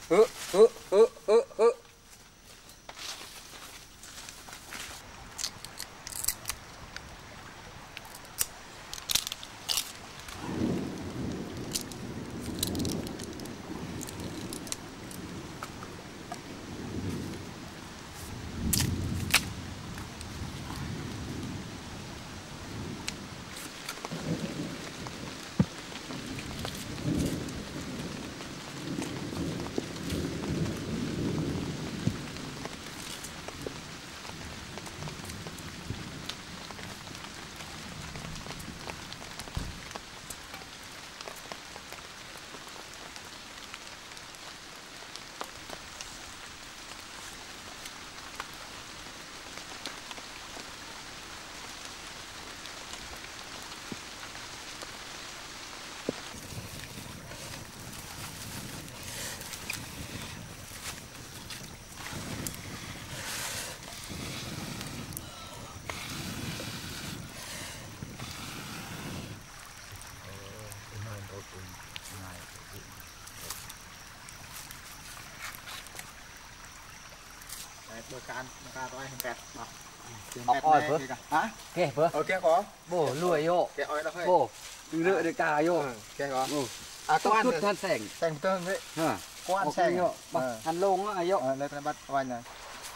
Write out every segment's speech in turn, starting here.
bữa can tôi hình kẹt oi bữa hả kẹt bữa kẹt có bố lùi vô kẹt oi đâu hết bố từ lựa được cả vô kẹt có tốt chút than sẻng sẻng tương đấy quan sẻng sẻng ăn lông á vô đây phải bắt oanh này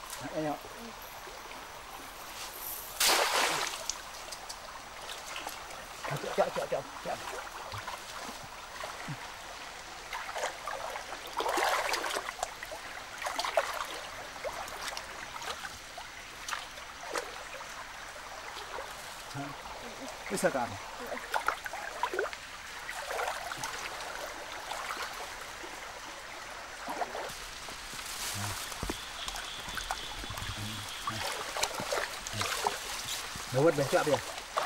chợ bisa kan buat besok dia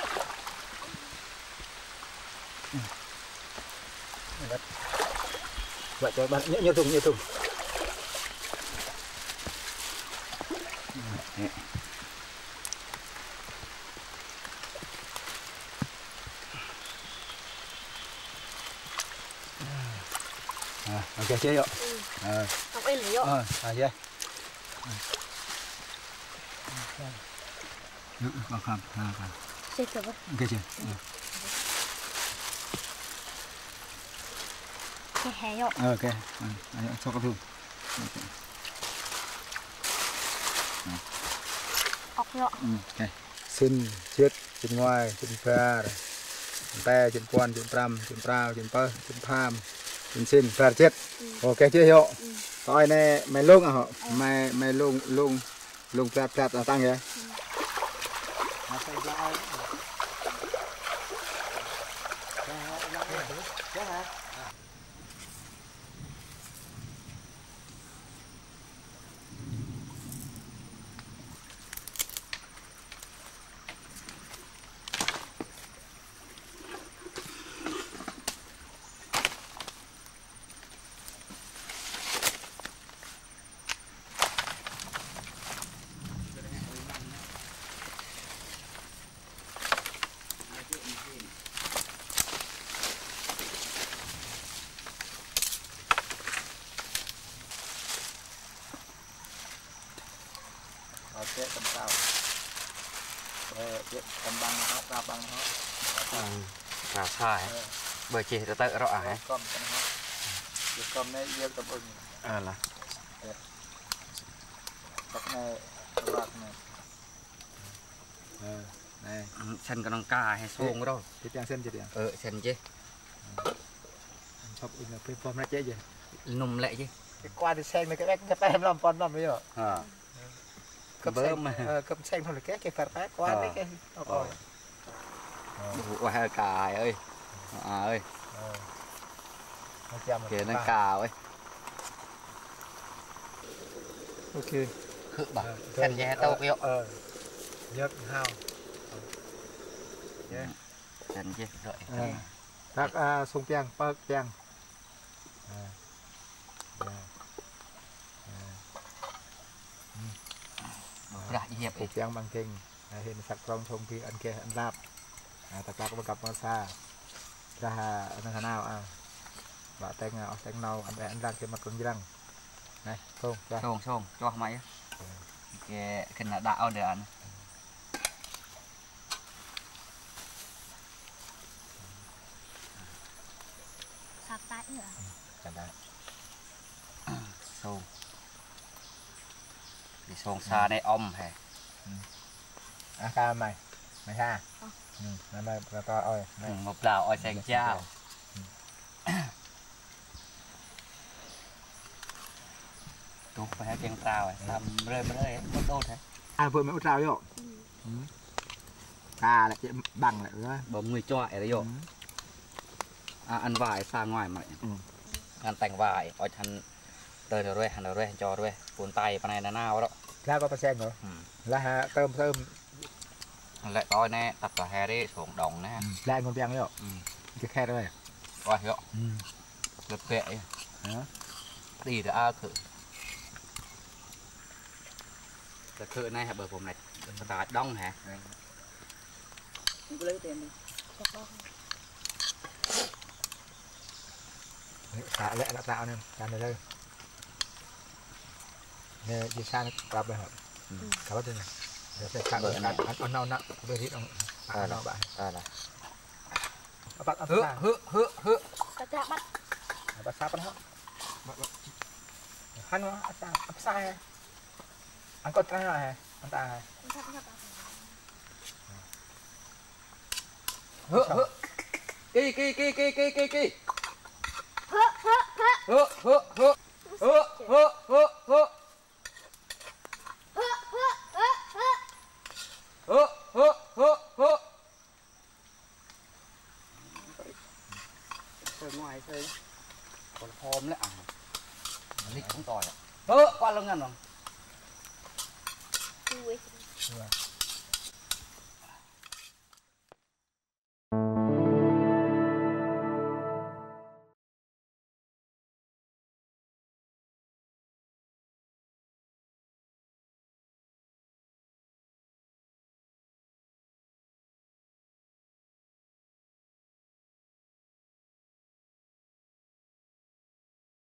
buat coba nyetung ok chế vô học em hiểu vậy không chơi thử không ok chưa chơi hè vô ok cho con thùng học vô ok xin chết trên ngoài trên pha tay trên quan trên pram trên prao trên pơ trên pham trên xin pha chết ok chưa hiểu coi này mày lung à họ mày lung plat là tăng vậy cái tầm cao cái tầm băng nó ra băng nó sai bởi chỉ tự rõ hả con này yêu tầm ưng là các này loạt này sân con ca hay xuông cái đâu cái trang sân chưa điện sân chứ chọc in là cái form nó chết gì nung lại chứ cái qua thì xem mấy cái em làm con làm bây giờ cấp xanh thôi là cái phạt quá đấy cái qua cài ơi ơi kìa nó cào ấy ok khự bảo thành nhà tàu kêu nhớ hao thành chứ đợi các sung piang bơ piang đại hiệp cục piang bằng kinh hiện sạc trong sông kia ăn kia ăn lạp tất cả các cặp nó xa ra năng nào vợ tên nào ăn răng cái mặt con răng này không ra Xông cho máy cái là đạo để ăn sạc tay nữa cả đấy xông đi xông xa này hay ca mày ha mày to ơi một lào oi xanh chao tụt phải chân trào làm rơi mất đốt thế vừa mới trao vô ca lại bằng lại nữa bấm người cho đấy vô ăn vải xa ngoài mà ăn tành vải oi thành tơi rồi hành rồi cho rồi cuốn tay bên này là nào đó ra có sen rồi là ha tôm lại coi nè tập cả hè đi xuống đồng nè lại con bèn đấy cái khe đây coi hiểu lực kệ đi đã khử này hả bờ vùng này ta đông hả lấy tiền đi xả lẹ đã tạo nên tràn này đây nè đi sang cặp này hả cặp bên này để sẽ cặp ăn non nặng bên hít ông ăn non bạn bắt hự ta bắt bắt sao bắt hả hắn nó ăn sai ăn con trai này ăn ta này hự kỳ ngoài chơi còn khom đấy lịch không tỏi qua lưng ăn rồi